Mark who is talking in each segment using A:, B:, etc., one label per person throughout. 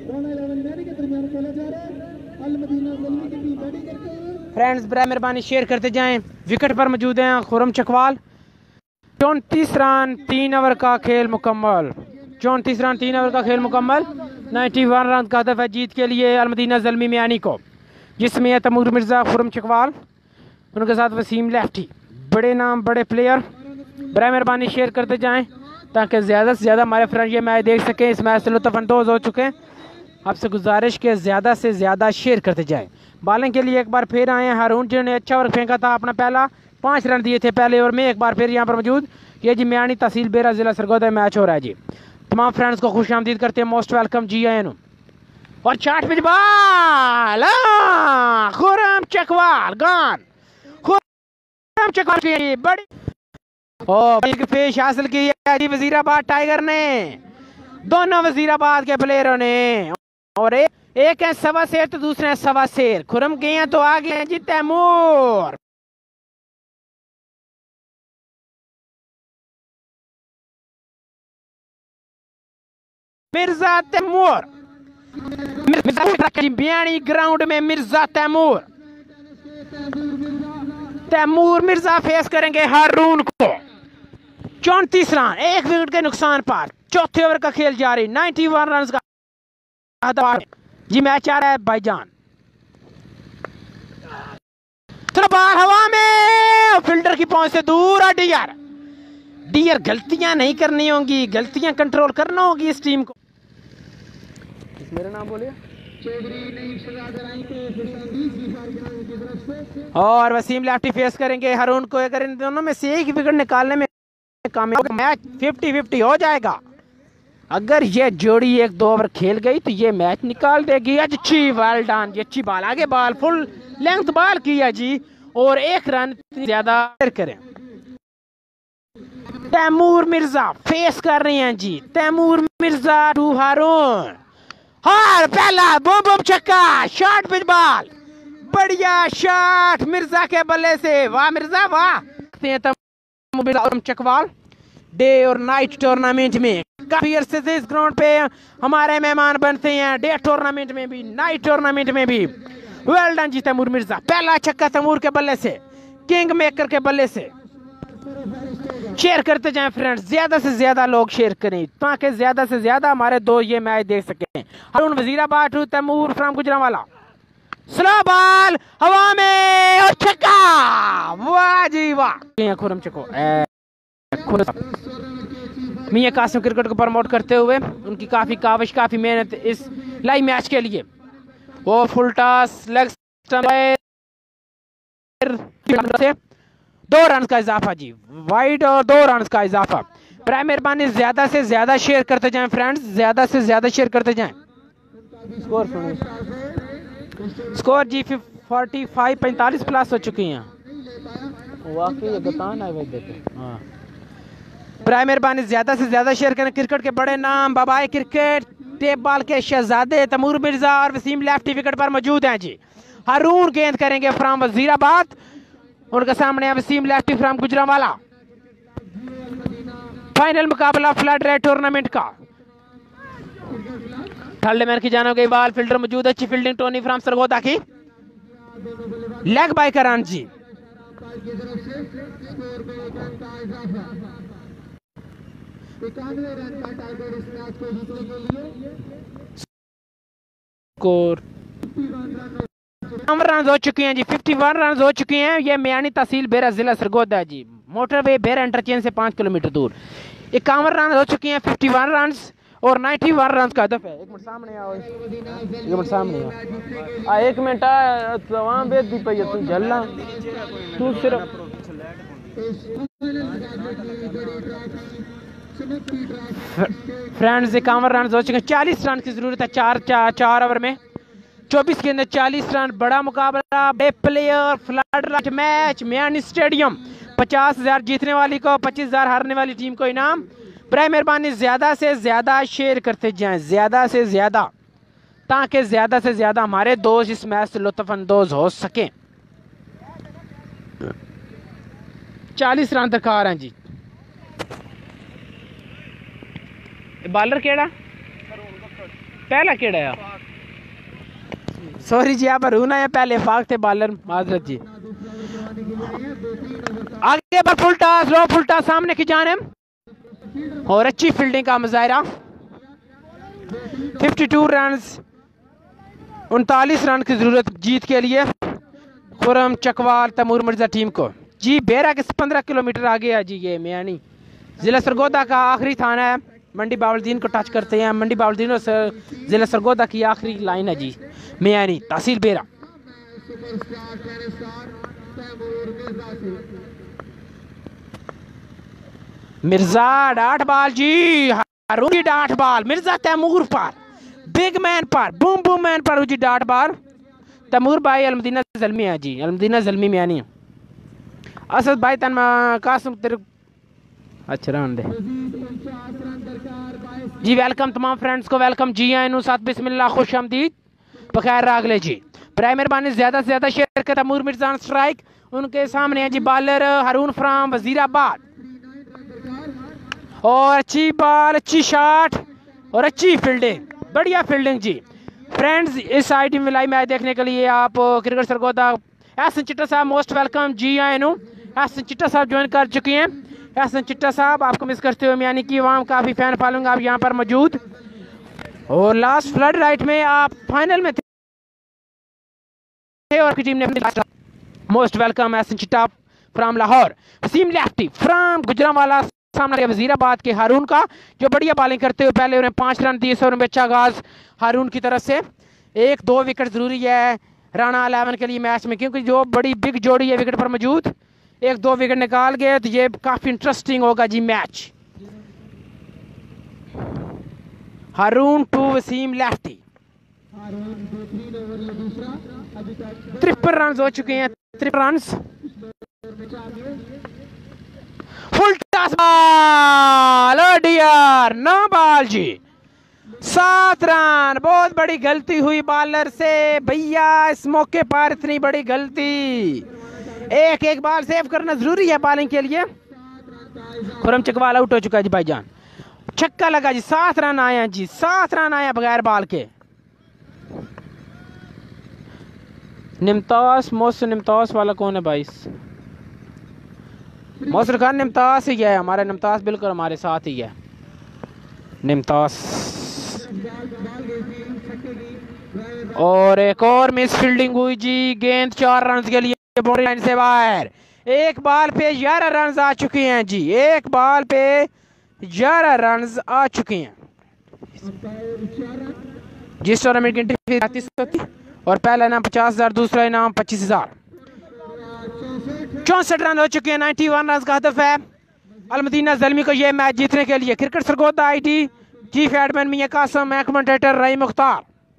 A: Friends बर मेहरबानी share करते जाएं। विकेट पर मौजूद हैं खुरम चकवाल। 34 रन 3 ओवर का खेल मुकम्मल। 34 रन 3 ओवर का खेल मुकम्मल। 91 रन का हदफ है जीत के लिए अलमदीना ज़ल्मी मियानी को, जिसमें है तैमूर मिर्ज़ा, खुरम चकवाल, उनके साथ वसीम लेफ्टी। बड़े नाम बड़े प्लेयर। बर मेहरबानी शेयर करते जाएं ताकि ज़्यादा से ज़्यादा हमारे फ्रेंड ये मैच देख सकें। इस मैच से लुत्फ़अंदोज़ हो चुके हैं। आपसे गुजारिश के ज़्यादा से ज़्यादा शेयर करते जाएं। बॉलिंग के लिए एक बार फिर आए हैं हारून, जिन्होंने अच्छा ओवर फेंका था अपना पहला। 5 रन दिए थे पहले ओवर में। एक बार फिर यहाँ पर मौजूद ये जी मियानी तहसील बेरा ज़िला सरगोदा मैच हो रहा है जी। तमाम फ्रेंड्स को खुश आमदीद करते हैं। मोस्ट वेलकम जी आए नु। और 4 pitch ball Khurram Chakwal gone. Khurram Chakwal की बड़ी पेश हासिल की है जी वजीराबाद टाइगर ने। दोनों वजीराबाद के प्लेयरों ने, और एक है सवा शेर तो दूसरे है सवा शेर। खुरम गए हैं तो आगे हैं जी तैमूर। मिर्जा तैमूर बियानी ग्राउंड में मिर्जा तैमूर। तैमूर मिर्जा फेस करेंगे हारून को। 34 रन 1 विकेट के नुकसान पर चौथे ओवर का खेल जारी। 91 रन का जी मैच आ रहा है भाईजान। बाल हवा में फील्डर की पहुंच से दूर। डियर गलतियां नहीं करनी होंगी, गलतियां कंट्रोल करना होगी इस टीम को। मेरा नाम बोलिए। और वसीम लेफ्टी फेस करेंगे हारून को। अगर इन दोनों में से एक विकेट निकालने में कामयाब मैच 50-50 हो जाएगा। अगर ये जोड़ी 1-2 ओवर खेल गई तो ये मैच निकाल देगी। अच्छी वेल डन जी, अच्छी बॉल आगे बॉल फुल लेंथ बॉल किया जी, और 1 रन ज्यादा करें। तैमूर मिर्जा फेस कर रहे हैं जी। तैमूर मिर्जा टू हारून। हार पहला बूम छक्का शॉट पिच बॉल। बढ़िया शॉट मिर्जा के बल्ले से। वाह मिर्जा वाह। तैमूर चकवाल डे और नाइट टूर्नामेंट में काफी अरसे से इस ग्राउंड पे हमारे मेहमान बनते हैं। डे टूर्नामेंट में भी नाइट टूर्नामेंट में भी। वेल डन जी तैमूर मिर्जा। पहला छक्का तैमूर के बल्ले से, किंग मेकर के बल्ले से। शेयर करते जाएं फ्रेंड्स, ज्यादा से ज्यादा लोग शेयर करें ताकि ज्यादा से ज्यादा हमारे दो ये मैच देख सकें। Haroon Wazirabad to Taimur from Gujranwala. Slow ball हवा में और छक्का। वाह जी वाह। खुरम चको मियां कासिम क्रिकेट को प्रमोट करते हुए उनकी काफी काविश काफी मेहनत इस लाइव मैच के लिए। वो फुल टॉस लेग से 2 रन का इजाफा जी, वाइड और 2 रन का इजाफा। प्राइम मेहरबानी ज्यादा से ज्यादा शेयर करते जाएं फ्रेंड्स, ज्यादा से ज्यादा शेयर करते जाएं। स्कोर जी 45 प्लस हो चुकी हैं। वाकई बताना है। हाँ प्राइम मेहरबानी ज्यादा से ज्यादा शेयर करें। क्रिकेट के बड़े नाम बाबाए क्रिकेट टेप बॉल के शहजादे तैमूर मिर्जा और वसीम लेफ्टी विकेट पर मौजूद हैं जी। हारून गेंद करेंगे फ्रॉम वजीराबाद। उनके सामने है Waseem lefty from Gujranwala. Final मुकाबला फ्लड रेड टूर्नामेंट का। थर्ड मैन की जानो गई बॉल। फील्डर मौजूद। अच्छी फील्डिंग टोनी फ्रॉम सरगोदा की। लेग बाय करान जी। स्कोर रन हो चुके हैं जी। 51 रन हो चुके हैं। ये मियानी तहसील बेरा जिला सरगोदा जी। मोटरवे बेरा इंटरचेंज से 5 किलोमीटर दूर। 51 रन हो चुके हैं। 51 रन और 91 रन का हदफ है। 1 मिनट सामने आओ। 1 मिनट सामने आओ। 1 मिनट वहां बेच दी पई तू जल्ला तू सिर्फ फ्रेंड्स 51 रन हो चुके हैं। 40 रन की जरूरत है 4 ओवर में। 24 के अंदर 40 रन। बड़ा मुकाबला, बड़े player, flood match Miani stadium. 50,000 जीतने वाली को, 25,000 हारने वाली टीम को इनाम। प्राइम मेहरबानी ज्यादा से ज्यादा शेयर करते जाएं, ज्यादा से ज्यादा, ताकि ज्यादा से ज्यादा हमारे दोस्त इस मैच से लुत्फअंदोज हो सकें। 40 रन दरकार हैं जी। बॉलर केड़ा पहला केड़ा है? सॉरी जी, आप रून है पहले फाक थे बॉलर, माजरत जी। आगे पर full toss, low full toss सामने की जानिब और अच्छी फील्डिंग का मुजाहरा। 52 रन, 39 रन की जरूरत जीत के लिए खुरम चकवाल तैमूर मिर्जा टीम को जी। बेरा के 15 किलोमीटर आगे है जी ये मियानी। जिला सरगोदा का आखिरी थाना है, मंडी बावलदीन को टच करते हैं। मंडी बावलदीन और जिला सरगोदा की आखिरी लाइन है जी मियानी, तहसील बेरा। मिर्जा डाट बाल जी, हारून डाट बाल, मिर्जा तैमूर पर, बिग मैन पर, बूम बूम मैन पर जी डाट बाल। तैमूर भाई अलमदीना जलमी है जी, अलमदीना जलमी मियानी। असद भाई तन कासम तेरे अच्छा रहने दे जी। वेलकम तमाम फ्रेंड्स को, वेलकम जी आए साथ बिस्मिल्लाह, खुश आमदीद, बखैर रागले जी। प्राइम मेहरबानी ज्यादा से ज्यादा शेयर कर। तैमूर मिर्जा स्ट्राइक, उनके सामने है जी बॉलर हारून फ्राम वजीराबाद। और अच्छी बॉल, अच्छी शॉट और अच्छी फील्डिंग, बढ़िया फील्डिंग जी। फ्रेंड्स इस आईडी में लाइव मैच देखने के लिए आप क्रिकेट सरगोदा एहसन चिट्टा साहब मोस्ट वेलकम जी आए नो। एहसन चिट्टा साहब ज्वाइन कर चुके हैं। एहसन चिट्टा साहब आपको मिस करते हुए यानी कि वहाँ काफ़ी फैन फॉलोइंग आप यहाँ पर मौजूद। और लास्ट फ्लड राइट में आप फाइनल में थे और की टीम ने most welcome Ehsan Chitta from Lahore. Waseem lefty from Gujranwala, सामने वजीराबाद के हारून का जो बढ़िया बॉलिंग करते हुए पहले उन्हें 5 रन दिए। सौ में अच्छा आगाज हारून की तरफ से। 1-2 विकेट जरूरी है राणा 11 के लिए मैच में, क्योंकि जो बड़ी बिग जोड़ी है विकेट पर मौजूद। 1-2 विकेट निकाल गए तो ये काफी इंटरेस्टिंग होगा जी मैच। Haroon to Waseem lefty. 53 run हो चुके हैं, 53 run. Full toss ball, oh dear, no ball जी। 7 रन, बहुत बड़ी गलती हुई बॉलर से भैया, इस मौके पर इतनी बड़ी गलती। एक बॉल सेव करना जरूरी है बॉलिंग के लिए। खुरम चकवाल आउट हो चुका है जी भाईजान, छक्का लगा जी। 7 रन आए हैं जी, 7 रन आए हैं बगैर बॉल के। निमताज मोहसिन, निमताज वाला कौन है भाई? मोहसिन खान निमताज ही है, हमारे निमताज बिल्कुल हमारे साथ ही है निमताज। और एक और मिस फील्डिंग हुई जी, गेंद 4 रन के लिए बाउंड्री लाइन से बाहर। एक बॉल पे 11 रन आ चुके हैं जी, एक बॉल पे 11 रन आ चुके हैं। जिस टूर्नामेंट की एंट्री फीस 35 होती और पहला इनाम 50,000, दूसरा इनाम 25,000। 64 रन हो चुके हैं, 91 रन का हदफ है अलमदीना जलमी को यह मैच जीतने के लिए। Cricket Sargodha ID chief admin Mian Qasim, commentator रही मुख्तार।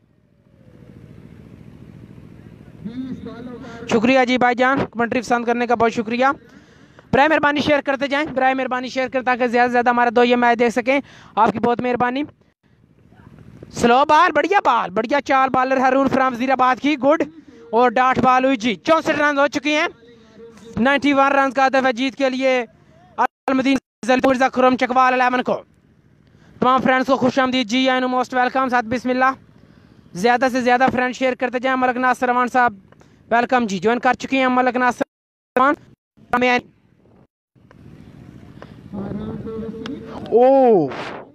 A: शुक्रिया जी भाईजान, कमेंट्री पसंद करने का बहुत शुक्रिया। बराए मेहरबानी शेयर करते जाएं, बराए मेहरबानी शेयर करें ताकि ज्यादा से ज्यादा हमारे दो ये मैच देख सकें, आपकी बहुत मेहरबानी। स्लो बॉल, बढ़िया बॉल, बढ़िया चाल बॉलर हारून फ्राम वजीराबाद की, गुड। और डाट बॉल हुई जी। 64 रन हो चुके हैं, 91 रन का हदफ है जीत के लिए अलमदीना खुरम चकवाल 11 को। तमाम फ्रेंड्स को खुश आमदीद जी आए, मोस्ट वेलकम, साथ बिस्मिल्लाह। ज्यादा से ज्यादा फ्रेंड शेयर करते जाएं। मलक नासिर रहमान साहब वेलकम जी, ज्वाइन कर चुके हैं मलक नासिर रहमान। ओ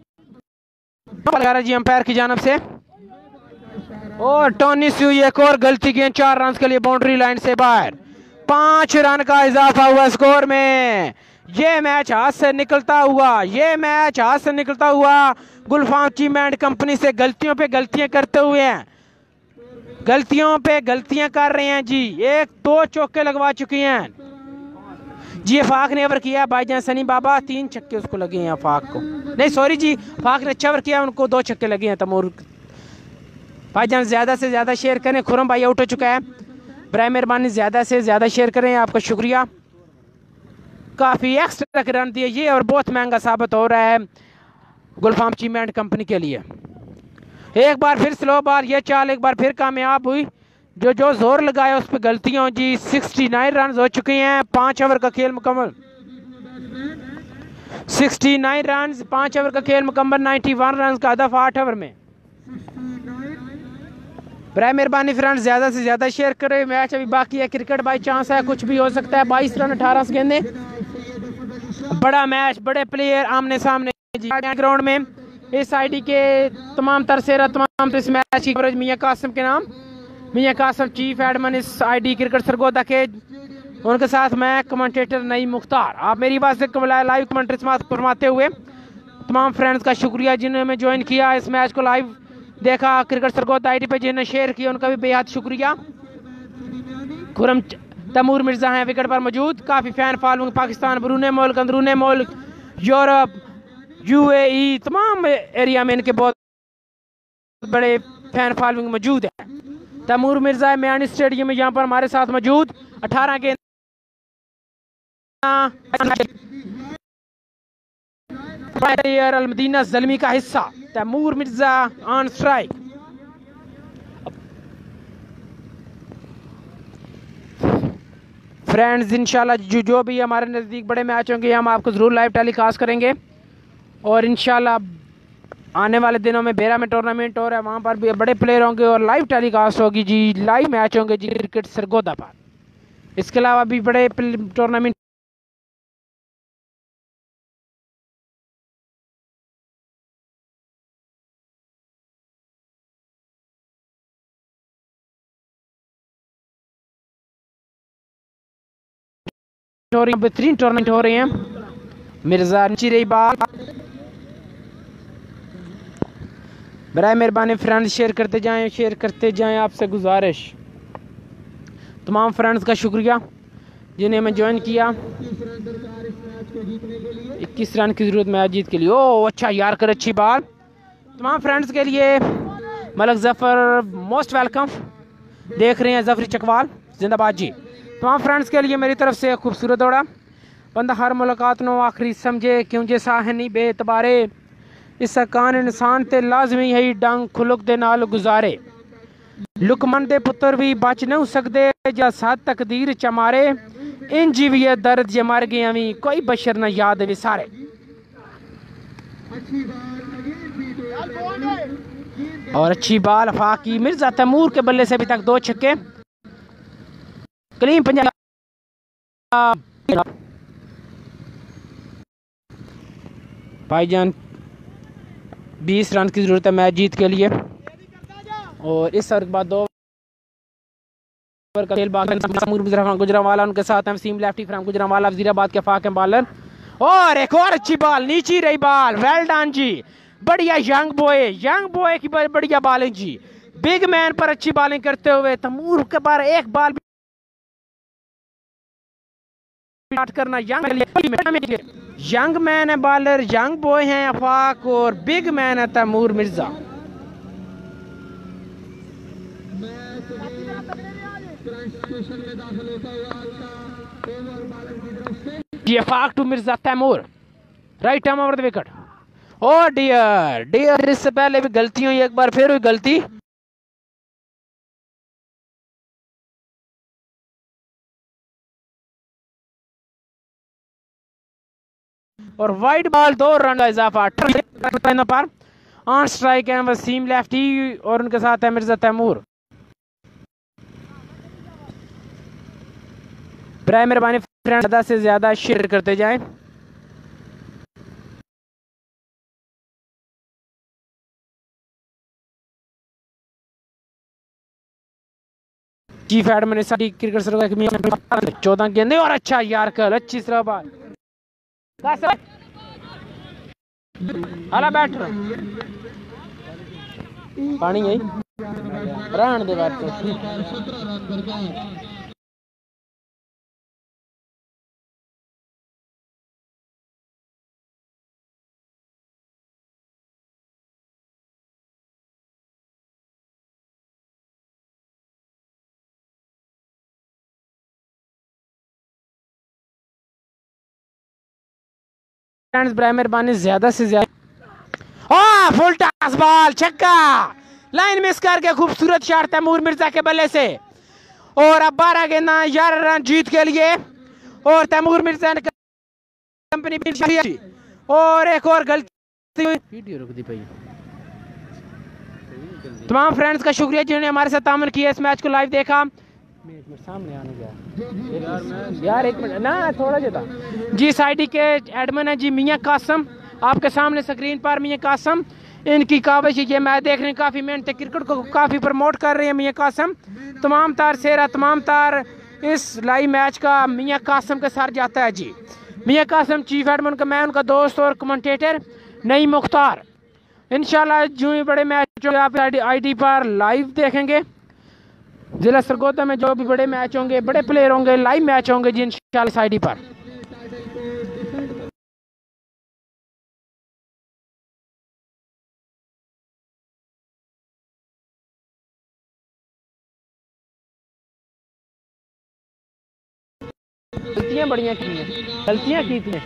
A: जी अंपायर की जानब से। और टोनी स्यू एक और गलती की, 4 रन के लिए बाउंड्री लाइन से बाहर। 5 रन का इजाफा हुआ स्कोर में। ये मैच हाथ से निकलता हुआ, ये मैच हाथ से निकलता हुआ गुलफाम सीमेंट कंपनी से गलतियों पे गलतियां करते हुए हैं, गलतियों पे गलतियां कर रहे हैं जी। 1-2 चौके लगवा चुकी हैं जी। फाक ने ओवर किया भाईजान सनी बाबा, 3 छक्के उसको लगे हैं फाक को, नहीं सॉरी जी, फाक ने अच्छा ओवर किया, उनको 2 छक्के लगे हैं। तैमूर भाईजान ज्यादा से ज्यादा शेयर करें। खुरम भाई आउट हो चुका है, बराए मेहरबानी ज्यादा से ज्यादा शेयर करें, आपका शुक्रिया। काफी एक्स्ट्रा के रन दिए ये और बहुत महंगा साबित हो रहा है गुलफाम सीमेंट कंपनी के लिए। एक बार फिर स्लो बॉल, ये चाल एक बार फिर कामयाब हुई। जो जो जोर लगाया उस पर गलतियां जी। 69 रन हो चुके हैं, 5 ओवर का खेल मुकम्मल। 69 रन, 5 ओवर का खेल मुकम्मल। 91 रन का हदफ 8 ओवर में। बराए मेहरबानी फ्रेंड्स ज़्यादा से ज़्यादा शेयर करें। मैच अभी बाकी है, क्रिकेट बाई चांस है, कुछ भी हो सकता है। 22 रन 18 गेंदें, बड़ा मैच, बड़े प्लेयर आमने सामने ग्राउंड में। इस आईडी के तमाम तरसेरा तमाम इस मैच की कवरेज मियां कासिम के नाम, मियां कासिम चीफ एडमिन इस आईडी क्रिकेट सरगोदा के, उनके साथ मैं कमेंटेटर नईम मुख्तार। आप मेरी बात से लाइव कमेंट्री फरमाते हुए तमाम फ्रेंड्स का शुक्रिया जिन्होंने ज्वाइन किया, इस मैच को लाइव देखा क्रिकेट सरगोदा आईडी पे, जिन्होंने शेयर किया उनका भी बेहद शुक्रिया। खुरम तैमूर मिर्जा हैं विकेट पर मौजूद, काफ़ी फैन फॉलोइंग पाकिस्तान, बरूने मुल्क, अंदरूने मुल्क, यूरोप, यूएई, तमाम एरिया में इनके बहुत बड़े फैन फॉलोइंग मौजूद है। तैमूर मिर्जा मियानी स्टेडियम में यहाँ पर हमारे साथ मौजूद। 18 गेंद अलमदीना ज़ल्मी का हिस्सा। Taimur Mirza on strike. Friends इंशाल्लाह जो भी हमारे नज़दीक बड़े मैच होंगे हम आपको ज़रूर लाइव टेलीकास्ट करेंगे, और इंशाल्लाह आने वाले दिनों में बेरा में टूर्नामेंट हो रहा है, वहाँ पर भी बड़े प्लेयर होंगे और लाइव टेलीकास्ट होगी जी, लाइव मैच होंगे जी क्रिकेट सरगोदा पर। इसके अलावा भी बड़े टूर्नामेंट बेहतरीन टूर्नामेंट हो रहे हैं। मिर्जा नीचे रही बाल, बराए मेहरबानी फ्रेंड्स शेयर करते जाएं, शेयर करते जाएं, आपसे गुजारिश। तमाम फ्रेंड्स का शुक्रिया जिन्हें मैं ज्वाइन किया। 21 रन की ज़रूरत मैच जीत के लिए। ओह अच्छा यार कर, अच्छी बाल। तमाम फ्रेंड्स के लिए मलक जफ़र मोस्ट वेलकम। देख रहे हैं जफरी चकवाल जिंदाबाद जी। तमाम फ्रेंड्स के लिए मेरी तरफ से खूबसूरत दौड़ा। बंदा हर मुलाकात नो आखिरी समझे क्यों जे साह नहीं बेतबारे, इस कान इंसान ते लाजमी है डंग खुलक दे नाल गुजारे, लुकमन दे पुत्र भी बच नहीं सकते जा साथ तकदीर चमारे, इन जीविये दर्द जे मर गए अवी कोई बशर न याद विसारे। और अच्छी बाल फाकी मिर्जा तैमूर के बल्ले से अभी तक 2 छक्के। कलीम पंजाब भाईजान 20 रन की जरूरत है मैच जीत के लिए, और इस ओवर के बाद 2 ओवर का खेल बाकी। गुजरावाला उनके साथ हैं, सीम लेफ्टी फ्रॉम गुजरावाला वजीराबाद के फाक बॉलर, और एक और अच्छी बॉल नीचे रही बाल। वेल डन जी, बढ़िया यंग बॉय की बढ़िया बॉलिंग जी, बिग मैन पर अच्छी बॉलिंग करते हुए तैमूर के बार एक बॉल करना। यंग मैन है बॉलर, यंग बॉय है अफाक, और बिग मैन है Taimur Mirza. Afaq to Mirza Taimur, right time over the wicket. Oh dear इससे पहले भी गलती हुई, एक बार फिर हुई गलती। और वाइड बॉल 2 रन का इजाफा पर। ऑन स्ट्राइक है वसीम लेफ्टी और उनके साथ है मिर्जा तैमूर। बराए मेहरबानी फ्रेंड ज़्यादा से ज़्यादा शेयर करते जाएं। चीफ एडमिन क्रिकेट सरकार 14 गेंदे, और अच्छा यार कल अच्छी तरह बात बैटर पानी है रहन दे बात। बराए मेहरबानी ज्यादा से ज्यादा फुल टॉस बॉल छक्का, लाइन मिस करके खूबसूरत शॉट तैमूर मिर्जा के बल्ले से, और अब 12 गेंदा 11 रन जीत के लिए, और तैमूर मिर्जा ने कंपनी, और एक और गलती वीडियो रुक दी भाई। तमाम फ्रेंड्स का शुक्रिया जिन्होंने हमारे साथ तामन किया, इस मैच को लाइव देखा। सामने आने गया यार, एक मिनट ना, थोड़ा जेता जी। इस आईडी के एडमिन है जी मियां कासम, आपके सामने स्क्रीन पर मियां कासम। इनकी काविश ये मैच देख रहे हैं, काफ़ी मेहनत क्रिकेट को काफ़ी प्रमोट कर रहे हैं मियां कासम। तमाम तार सेरा, तमाम तार इस लाइव मैच का मियां कासम के साथ जाता है जी। मियां कासम चीफ एडमिन का, मैं उनका दोस्त और कमेंटेटर नईम मुख्तार। इंशाल्लाह जो ही बड़े मैच होंगे आप आईडी पर लाइव देखेंगे। जिला सरगोदा में जो भी बड़े मैच होंगे, बड़े प्लेयर होंगे, लाइव मैच होंगे जी इंशाल्लाह इस आईडी पर। गलतियां बढ़िया की हैं, गलतियां की थी।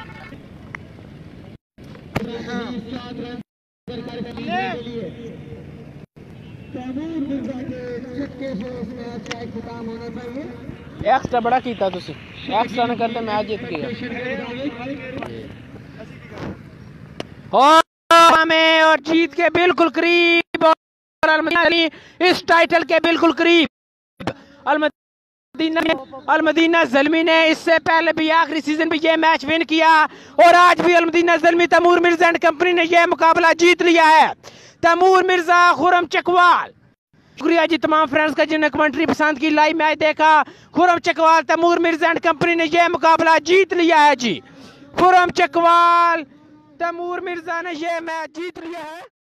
A: एक्स्ट्रा बड़ा कीता तुसी, एक्स्ट्रा न करते मैच जीत गया। और जीत के बिल्कुल करीब, और इस टाइटल के बिल्कुल करीब। अलमदीना ज़ल्मी ने इससे पहले भी आखिरी सीजन में ये मैच विन किया, और आज भी अलमदीना ज़ल्मी तैमूर मिर्जा एंड कंपनी ने यह मुकाबला जीत लिया है। तैमूर मिर्जा, खुरम चकवाल। शुक्रिया जी तमाम फ्रेंड्स का जिन्होंने कमेंट्री पसंद की, लाइव मैच देखा। खुरम चकवाल, तैमूर मिर्जा एंड कंपनी ने यह मुकाबला जीत लिया है जी। खुरम चकवाल, तैमूर मिर्जा ने यह मैच जीत लिया है।